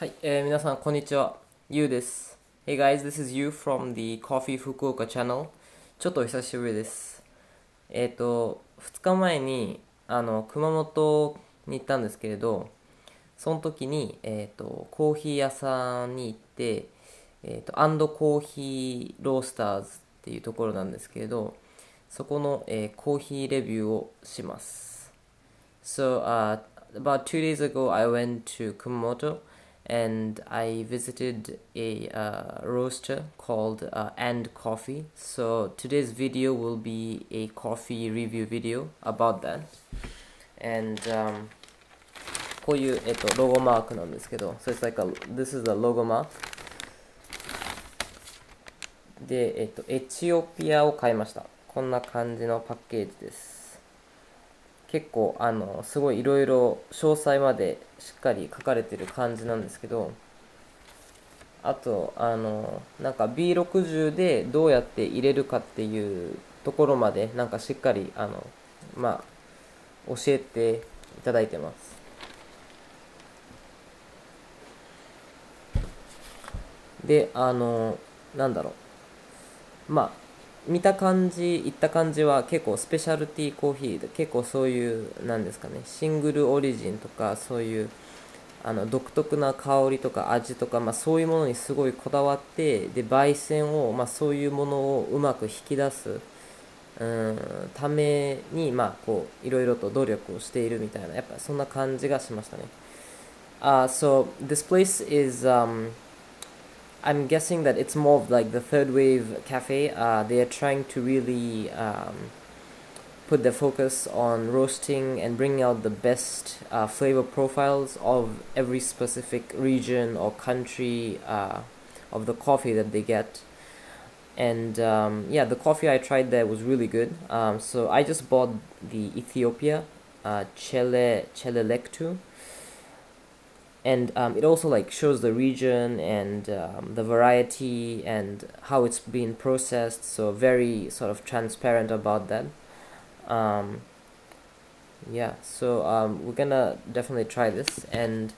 はい、皆さんこんにちは。ゆうです。Hey guys, this is you from the Coffee Fukuoka channel. ちょっとお久しぶりです。2日前に、熊本に行ったんですけれど、その時に、コーヒー屋さんに行って、アンドコーヒーロースターズっていうところなんですけれど、そこの、コーヒーレビューをします。So, about 2 days ago, I went to Kumamoto and I visited a roaster called And Coffee. So, today's video will be a coffee review video about that. And こういう、ロゴマークなんですけど、So, it's like this is a logo mark. で、エチオピアを買いました。こんな感じのパッケージです。結構すごいいろいろ詳細までしっかり書かれてる感じなんですけど、あとなんか B60 でどうやって入れるかっていうところまでなんかしっかりまあ教えていただいてます。でなんだろう、まあ見た感じ、言った感じは結構スペシャルティーコーヒーで、結構そういう、なんですかね、シングルオリジンとか、そういう、独特な香りとか味とか、まあそういうものにすごいこだわって、で、焙煎を、まあそういうものをうまく引き出す、ために、まあこう、いろいろと努力をしているみたいな、やっぱそんな感じがしましたね。So this place is I'm guessing that it's more of like the third wave cafe. They are trying to really put their focus on roasting and bringing out the best flavor profiles of every specific region or country of the coffee that they get. And yeah, the coffee I tried there was really good. So I just bought the Ethiopia Chele Lektu, and it also like shows the region and the variety and how it's been processed, so very sort of transparent about that. um, yeah, so we're gonna definitely try this, and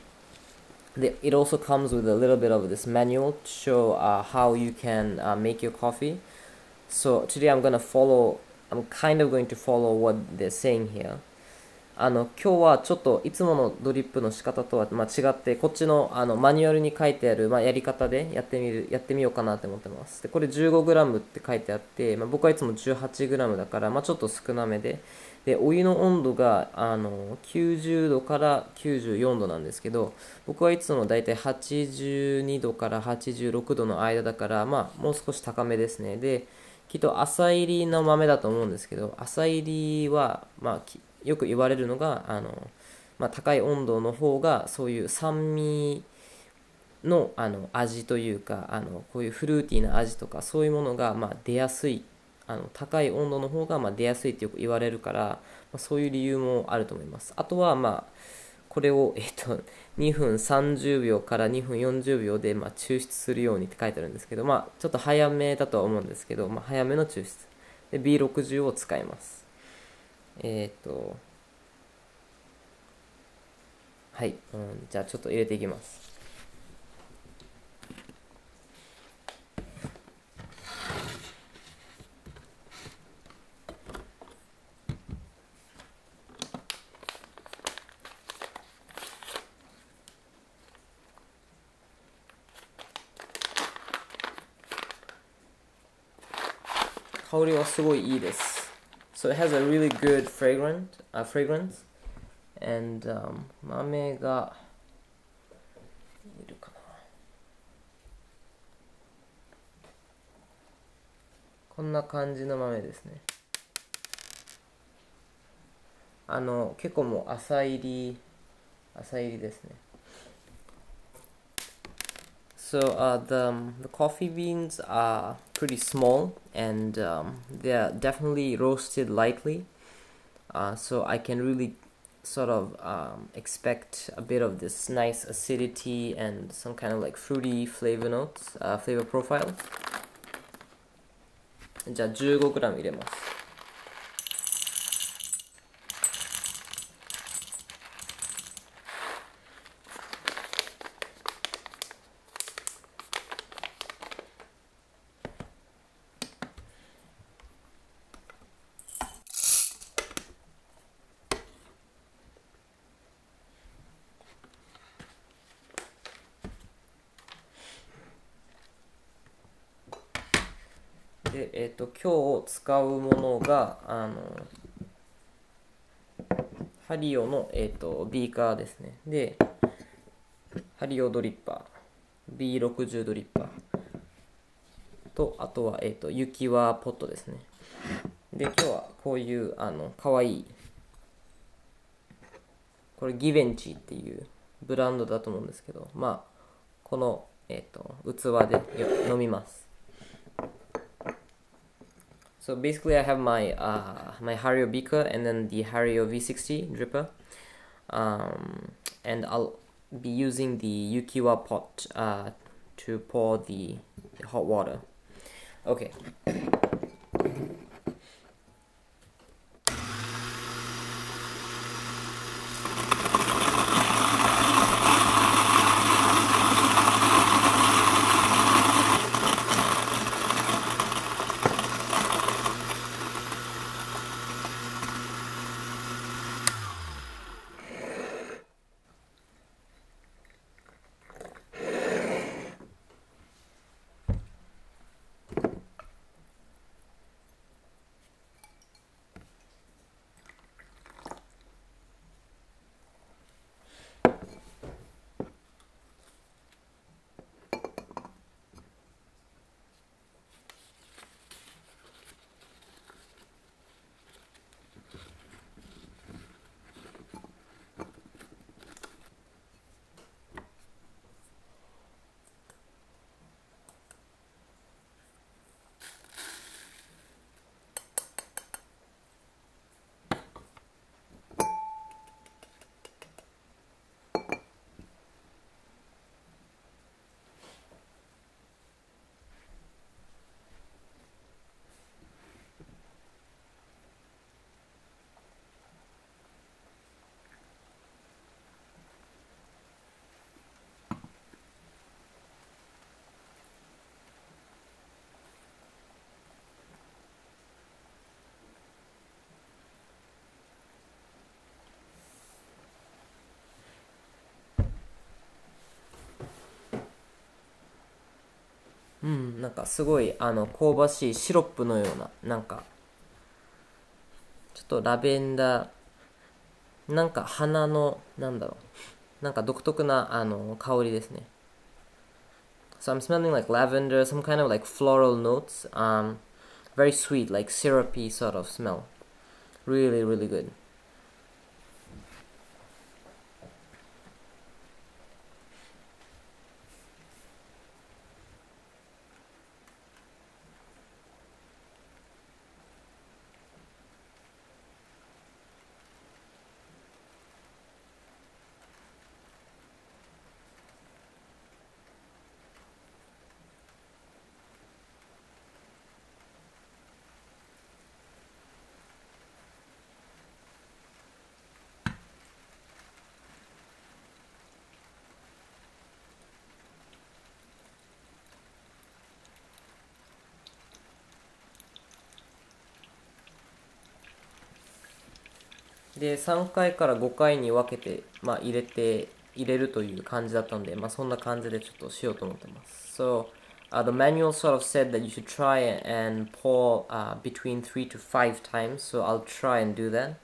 it also comes with a little bit of this manual to show how you can make your coffee. So today I'm kind of going to follow what they're saying here. 今日はちょっといつものドリップの仕方とは、違って、こっちの、マニュアルに書いてある、やり方でやってみようかなと思ってます。で、これ 15g って書いてあって、僕はいつも 18g だから、ちょっと少なめで、で、お湯の温度が、90度から94度なんですけど、僕はいつもだいたい82度から86度の間だから、もう少し高めですね。で、きっと浅入りの豆だと思うんですけど、浅入りは、よく言われるのが高い温度の方がそういう酸味の味というかこういうフルーティーな味とかそういうものが出やすい、高い温度の方が出やすいってよく言われるから、そういう理由もあると思います。あとはこれを、2分30秒から2分40秒で、抽出するようにって書いてあるんですけど、ちょっと早めだとは思うんですけど、早めの抽出で B60 を使います。はい、じゃあちょっと入れていきます。香りはすごいいいです。So it has a really good fragrance and、豆がいるかな。こんな感じの豆ですね。結構もう浅入りですね。So the coffee beans are pretty small and they're definitely roasted lightly. So I can really sort of expect a bit of this nice acidity and some kind of like fruity flavor profile. じゃあ 15g 入れます。 で、今日使うものが、ハリオの、ビーカーですね。で、ハリオドリッパー、B60 ドリッパーと、あとは、雪輪ポットですね。で、今日はこういう、かわいい、これギベンチっていうブランドだと思うんですけど、まあ、この、器で飲みます。So basically, I have my Hario beaker and then the Hario V60 dripper, and I'll be using the Yukiwa pot to pour the hot water. Okay.うん、なんかすごい香ばしいシロップのような、なんかちょっとラベンダー、なんか花の、なんだろう、なんか独特な香りですね。So I'm smelling like lavender, some kind of like floral notes, very sweet, like syrupy sort of smell. Really, really good. で、3回から5回に分けて、まあ、入れるという感じだったので、まあ、そんな感じでちょっとしようと思ってます。So, the manual sort of said that you should try and pour between 3 to 5 times, so I'll try and do that.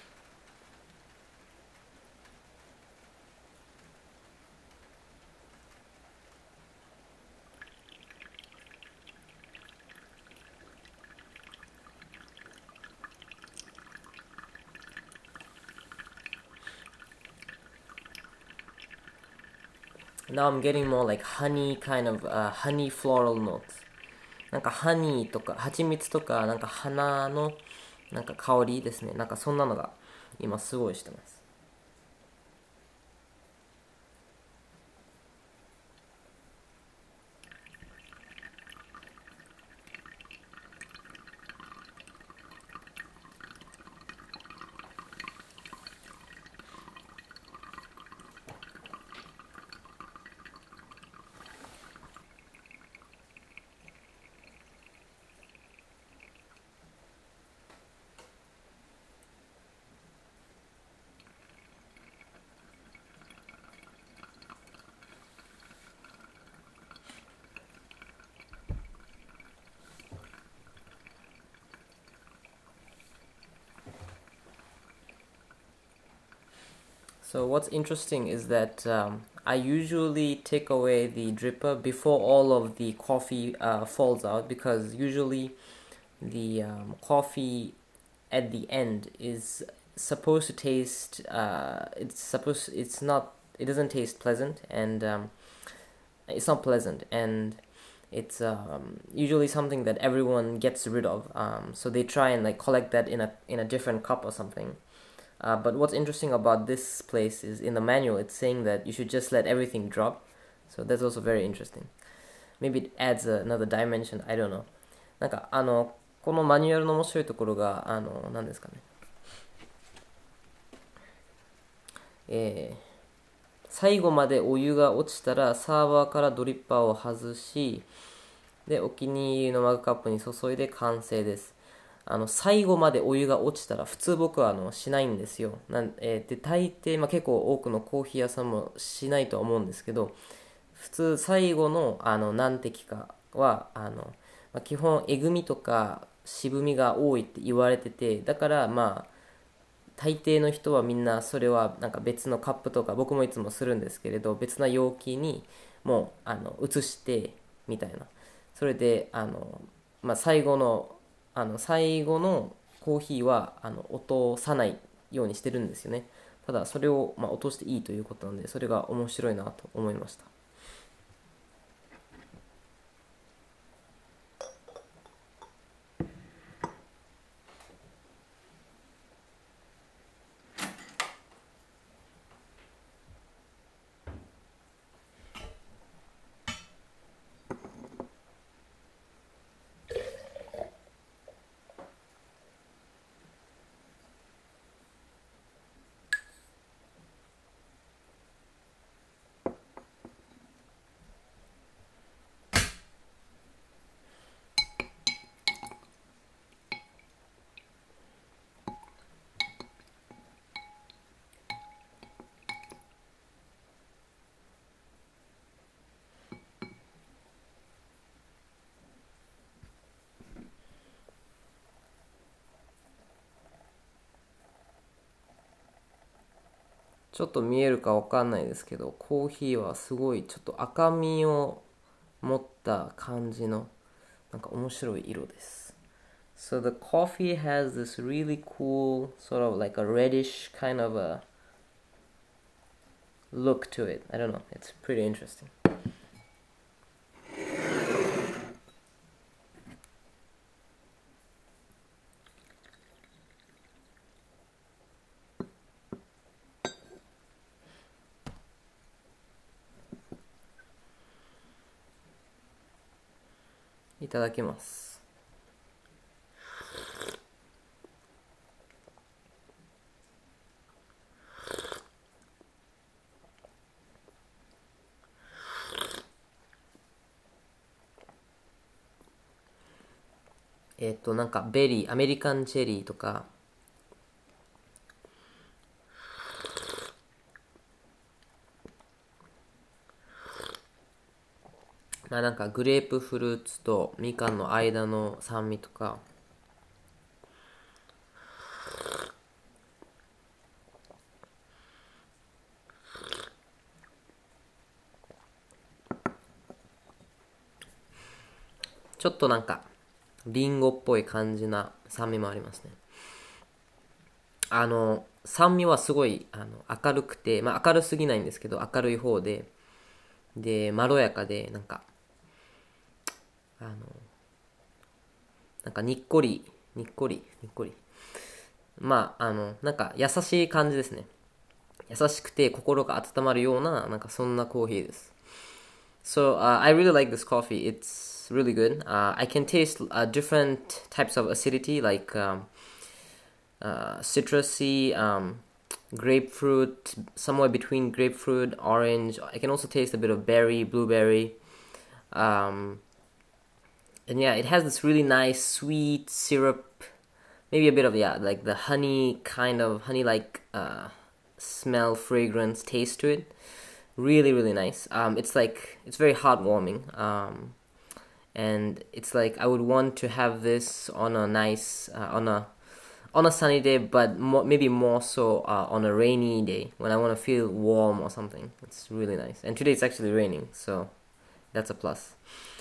Now I'm getting more like honey kind of honey floral notes. なんかハニーとか蜂蜜とかなんか花のなんか香りですね。なんかそんなのが今すごいしてます。 So what's interesting is that I usually take away the dripper before all of the coffee falls out, because usually the coffee at the end is supposed to taste it's not, it doesn't taste pleasant, and it's not pleasant, and it's usually something that everyone gets rid of, so they try and like collect that in a different cup or something. But what's interesting about this place is in the manual it's saying that you should just let everything drop. So that's also very interesting. Maybe it adds another dimension. I don't know. なんかこのマニュアルの面白いところが何ですかね。最後までお湯が落ちたらサーバーからドリッパーを外し、でお気に入りのマグカップに注いで完成です。最後までお湯が落ちたら普通僕はしないんですよ。で大抵、結構多くのコーヒー屋さんもしないとは思うんですけど、普通最後の何滴かは基本えぐみとか渋みが多いって言われてて、だから大抵の人はみんなそれはなんか別のカップとか、僕もいつもするんですけれど、別な容器にもう移してみたいな。それで最後のコーヒーは落とさないようにしてるんですよね。ただそれを落としていいということなので、それが面白いなと思いました。ちょっと見えるかわかんないですけど、コーヒーはすごいちょっと赤みを持った感じのなんか面白い色です。So the coffee has this really cool sort of like a reddish kind of a look to it. I don't know. It's pretty interesting. いただきます。なんかベリー、アメリカンチェリーとか、なんかグレープフルーツとみかんの間の酸味とか、ちょっとなんかリンゴっぽい感じな酸味もありますね。酸味はすごい明るくて、明るすぎないんですけど明るい方で、まろやかで、あのなんかにっこりにっこりにっこり、なんか優しい感じですね。優しくて心が温まるような、なんかそんなコーヒーです。So I really like this coffee. It's really good. I can taste different types of acidity, like citrusy, grapefruit, somewhere between grapefruit, orange. I can also taste a bit of berry, blueberry. Um, and yeah, it has this really nice sweet syrup, maybe a bit of, yeah, like the honey kind of honey like smell, fragrance, taste to it. Really, really nice. It's like it's very heartwarming. And it's like I would want to have this on a nice on a sunny day, but maybe more so on a rainy day when I want to feel warm or something. It's really nice. And today it's actually raining, so that's a plus.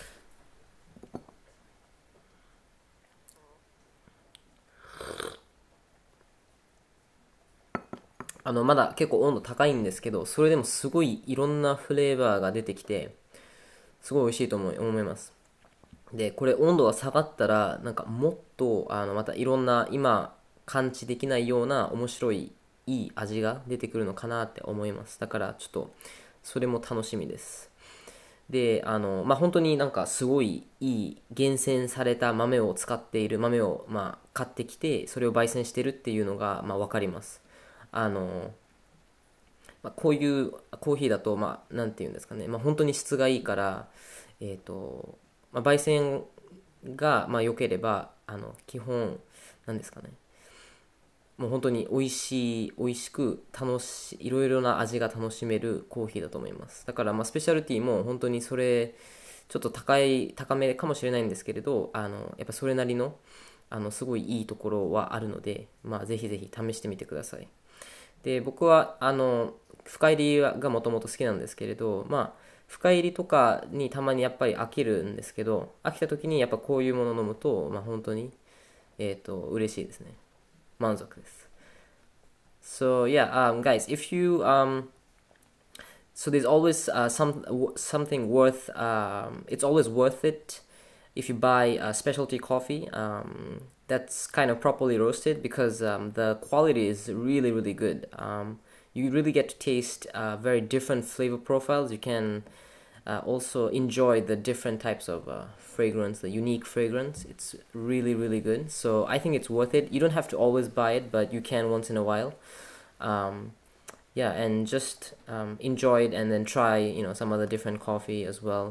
まだ結構温度高いんですけど、それでもすごいいろんなフレーバーが出てきて、すごい美味しいと思います。で、これ温度が下がったら、なんかもっと、またいろんな今感知できないような面白い、いい味が出てくるのかなって思います。だからちょっと、それも楽しみです。で、本当になんかすごいいい厳選された豆を使っている豆を、買ってきて、それを焙煎してるっていうのが、わかります。あの、こういうコーヒーだと、なんていうんですかね、本当に質がいいから、焙煎が、良ければ、基本、なんですかね、もう本当に美味しくいろいろな味が楽しめるコーヒーだと思います。だから、スペシャルティーも本当にそれ、ちょっと高めかもしれないんですけれど、やっぱそれなりの、すごいいいところはあるので、ぜひぜひ試してみてください。で、僕は、深入りがもともと好きなんですけれど、深入りとかにたまにやっぱり飽きるんですけど、飽きた時にやっぱこういうものを飲むと、本当に、嬉しいですね。満足です。So yeah, guys, if you so there's always something worth it's always worth it if you buy specialty coffee that's kind of properly roasted because the quality is really good. You really get to taste very different flavor profiles. You can also enjoy the different types of fragrance, the unique fragrance. It's really good. So I think it's worth it. You don't have to always buy it, but you can once in a while. Um, yeah, and just enjoy it and then try, some other different coffee as well.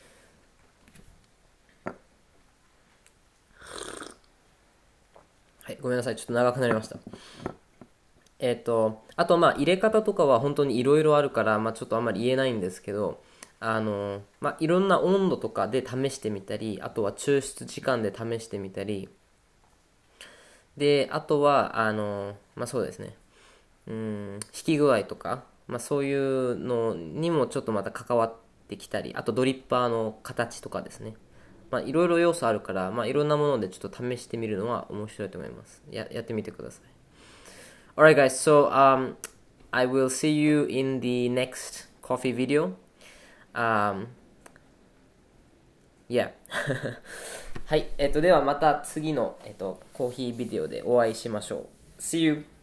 はい、ごめんなさい。ちょっと長くなりました。あと入れ方とかは本当にいろいろあるから、ちょっとあんまり言えないんですけど、いろんな温度とかで試してみたり、あとは抽出時間で試してみたり、で、あとは、そうですね。引き具合とか、そういうのにもちょっとまた関わってきたり、あとドリッパーの形とかですね。いろいろ要素あるから、いろんなものでちょっと試してみるのは面白いと思います。やってみてください。Alright guys, so I will see you in the next coffee video. Yeah. はい、ではまた次の、コーヒービデオでお会いしましょう。See you!